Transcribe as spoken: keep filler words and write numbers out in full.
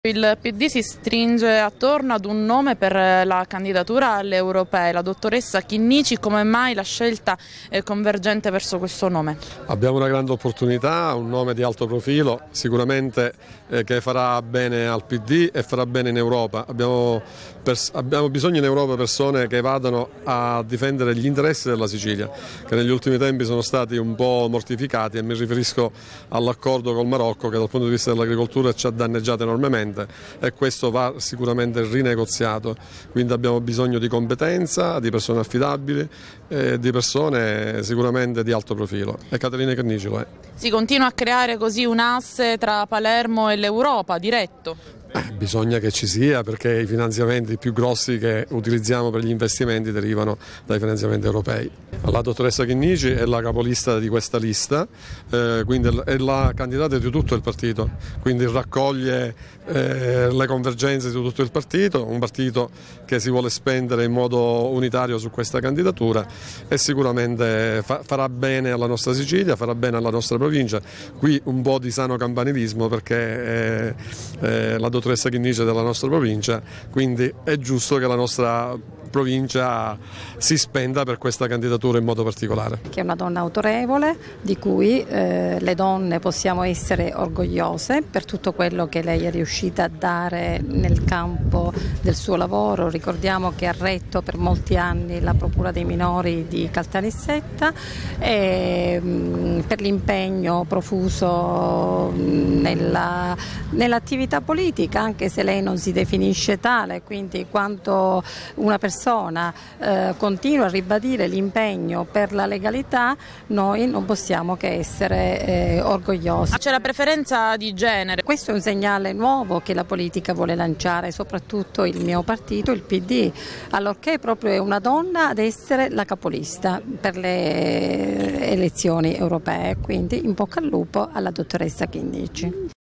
Il P D si stringe attorno ad un nome per la candidatura alle europee, la dottoressa Chinnici. Come mai la scelta è convergente verso questo nome? Abbiamo una grande opportunità, un nome di alto profilo, sicuramente eh, che farà bene al P D e farà bene in Europa. Abbiamo, abbiamo bisogno in Europa persone che vadano a difendere gli interessi della Sicilia, che negli ultimi tempi sono stati un po' mortificati, e mi riferisco all'accordo col Marocco che dal punto di vista dell'agricoltura ci ha danneggiato enormemente. E questo va sicuramente rinegoziato, quindi abbiamo bisogno di competenza, di persone affidabili, eh, di persone sicuramente di alto profilo, e Caterina Chinnici lo è. Si continua a creare così un asse tra Palermo e l'Europa, diretto? Eh, bisogna che ci sia, perché i finanziamenti più grossi che utilizziamo per gli investimenti derivano dai finanziamenti europei. La dottoressa Chinnici è la capolista di questa lista, eh, quindi è la candidata di tutto il partito, quindi raccoglie eh, le convergenze di tutto il partito, un partito che si vuole spendere in modo unitario su questa candidatura, e sicuramente fa, farà bene alla nostra Sicilia, farà bene alla nostra provincia. Qui un po' di sano campanilismo, perché eh, eh, la dottoressa Chinnici è della nostra provincia, quindi è giusto che la nostra provincia si spenda per questa candidatura in modo particolare. Che è una donna autorevole, di cui eh, le donne possiamo essere orgogliose per tutto quello che lei è riuscita a dare nel campo del suo lavoro. Ricordiamo che ha retto per molti anni la Procura dei minori di Caltanissetta, e mh, per l'impegno profuso nella, nell'attività politica, anche se lei non si definisce tale, quindi quanto una persona eh, continua a ribadire l'impegno per la legalità, noi non possiamo che essere eh, orgogliosi. C'è la preferenza di genere? Questo è un segnale nuovo che la politica vuole lanciare, soprattutto il mio partito, il P D, allorché proprio è una donna ad essere la capolista per le elezioni europee, quindi in bocca al lupo alla dottoressa Chinnici.